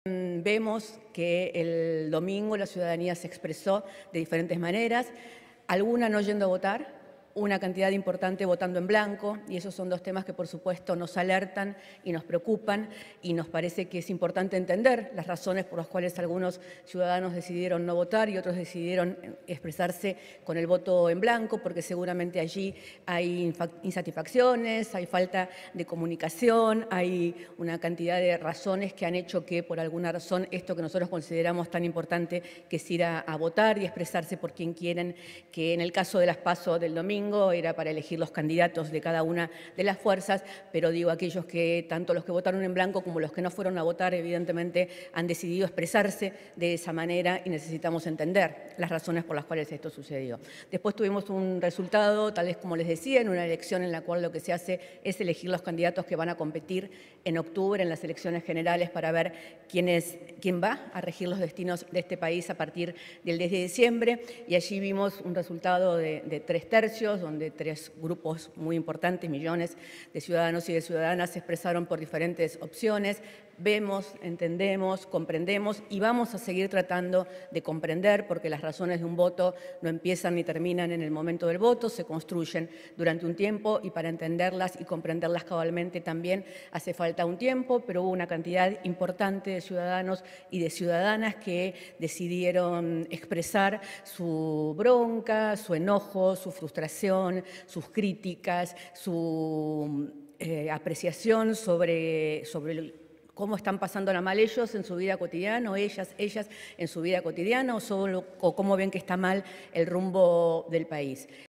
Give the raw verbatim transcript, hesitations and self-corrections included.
Vemos que el domingo la ciudadanía se expresó de diferentes maneras, alguna no yendo a votar, una cantidad importante votando en blanco, y esos son dos temas que por supuesto nos alertan y nos preocupan, y nos parece que es importante entender las razones por las cuales algunos ciudadanos decidieron no votar y otros decidieron expresarse con el voto en blanco, porque seguramente allí hay insatisfacciones, hay falta de comunicación, hay una cantidad de razones que han hecho que por alguna razón esto que nosotros consideramos tan importante, que es ir a, a votar y expresarse por quien quieren, que en el caso de las PASO del domingo era para elegir los candidatos de cada una de las fuerzas, pero digo, aquellos que, tanto los que votaron en blanco como los que no fueron a votar, evidentemente han decidido expresarse de esa manera y necesitamos entender las razones por las cuales esto sucedió. Después tuvimos un resultado, tal vez como les decía, en una elección en la cual lo que se hace es elegir los candidatos que van a competir en octubre en las elecciones generales para ver quién, es, quién va a regir los destinos de este país a partir del diez de diciembre, y allí vimos un resultado de, de tres tercios, donde tres grupos muy importantes, millones de ciudadanos y de ciudadanas se expresaron por diferentes opciones. Vemos, entendemos, comprendemos y vamos a seguir tratando de comprender, porque las razones de un voto no empiezan ni terminan en el momento del voto, se construyen durante un tiempo, y para entenderlas y comprenderlas cabalmente también hace falta un tiempo, pero hubo una cantidad importante de ciudadanos y de ciudadanas que decidieron expresar su bronca, su enojo, su frustración, sus críticas, su eh, apreciación sobre, sobre el cómo están pasándola mal ellos en su vida cotidiana, o ellas, ellas en su vida cotidiana, o, solo, o cómo ven que está mal el rumbo del país.